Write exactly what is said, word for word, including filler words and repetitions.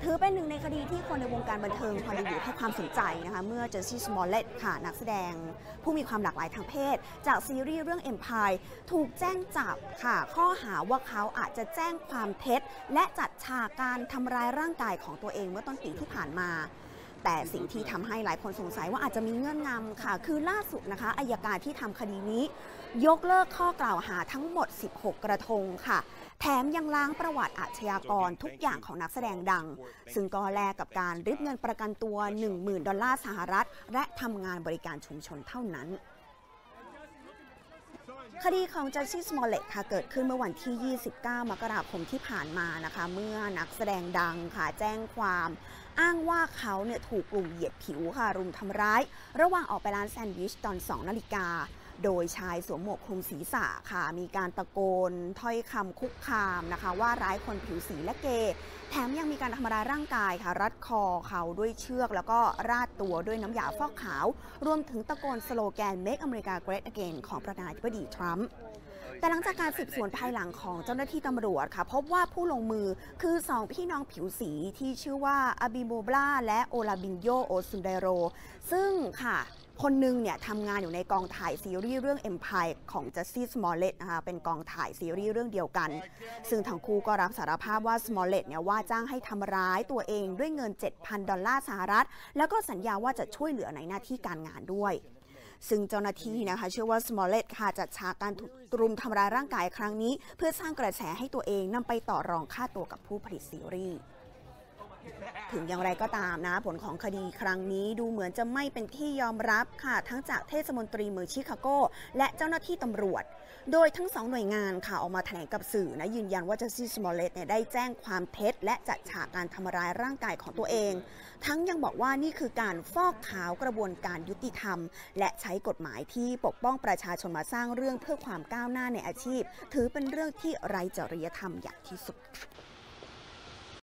ถือเป็นหนึ่งในคดีที่คนในวงการบันเทิงฮอลลีวูดให้ความสนใจนะคะเมื่อเจสซี่ สมอลเลตค่ะนักแสดงผู้มีความหลากหลายทางเพศจากซีรีส์เรื่อง Empire ถูกแจ้งจับค่ะข้อหาว่าเขาอาจจะแจ้งความเท็จและจัดฉากการทำร้ายร่างกายของตัวเองเมื่อต้นปีที่ผ่านมาแต่สิ่งที่ทำให้หลายคนสงสัยว่าอาจจะมีเงื่อนงำค่ะคือล่าสุดนะคะอัยการที่ทำคดีนี้ยกเลิกข้อกล่าวหาทั้งหมดสิบหกกระทงค่ะแถมยังล้างประวัติอาชญากรทุกอย่างของนักแสดงดังซึ่งก็แลกกับการริบเงินประกันตัว หนึ่งหมื่น ดอลลาร์สหรัฐและทำงานบริการชุมชนเท่านั้นคดีของเจสซี่ สมอลเลตค่ะเกิดขึ้นเมื่อวันที่ ยี่สิบเก้า มกราคมที่ผ่านมานะคะเมื่อนักแสดงดังค่ะแจ้งความอ้างว่าเขาเนี่ยถูกกลุ่มเหยียดผิวค่ะรุมทำร้ายระหว่างออกไปร้านแซนด์วิชตอน สอง นาฬิกาโดยชายสวมหมวกคลุมศีรษะค่ะมีการตะโกนถ้อยคำคุกคามนะคะว่าร้ายคนผิวสีและเกย์แถมยังมีการทำร้ายร่างกายค่ะรัดคอเขาด้วยเชือกแล้วก็ราดตัวด้วยน้ำยาฟอกขาวรวมถึงตะโกนสโลแกน Make America Great Again ของประธานาธิบดีทรัมป์แต่หลังจากการสืบสวนภายหลังของเจ้าหน้าที่ตำรวจค่ะพบว่าผู้ลงมือคือสองพี่น้องผิวสีที่ชื่อว่าอาบิโมบลาและโอลาบินโยโอซุนเดโรซึ่งค่ะคนหนึ่งเนี่ยทำงานอยู่ในกองถ่ายซีรีส์เรื่อง Empire ของเจสซี่ สมอลเลตนะคะเป็นกองถ่ายซีรีส์เรื่องเดียวกันซึ่งทั้งคู่ก็รับสารภาพว่าสมอลเลตเนี่ยว่าจ้างให้ทำร้ายตัวเองด้วยเงิน เจ็ดพัน ดอลลาร์สหรัฐแล้วก็สัญญาว่าจะช่วยเหลือในหน้าที่การงานด้วยซึ่งเจ้าหน้าที่นะคะเชื่อว่าสมอลเลตค่ะจัดฉากการรุมทำร้ายร่างกายครั้งนี้เพื่อสร้างกระแสให้ตัวเองนำไปต่อรองค่าตัวกับผู้ผลิตซีรีส์ถึงอย่างไรก็ตามนะผลของคดีครั้งนี้ดูเหมือนจะไม่เป็นที่ยอมรับค่ะทั้งจากเทศมนตรีเมืองชิคาโกและเจ้าหน้าที่ตำรวจโดยทั้งสองหน่วยงานค่ะออกมาแถลงกับสื่อนะยืนยันว่าเจสซี่ สมอลเลตเนี่ยได้แจ้งความเท็จและจัดฉากการทำร้ายร่างกายของตัวเองทั้งยังบอกว่านี่คือการฟอกขาวกระบวนการยุติธรรมและใช้กฎหมายที่ปกป้องประชาชนมาสร้างเรื่องเพื่อความก้าวหน้าในอาชีพถือเป็นเรื่องที่ไร้จริยธรรมอย่างที่สุด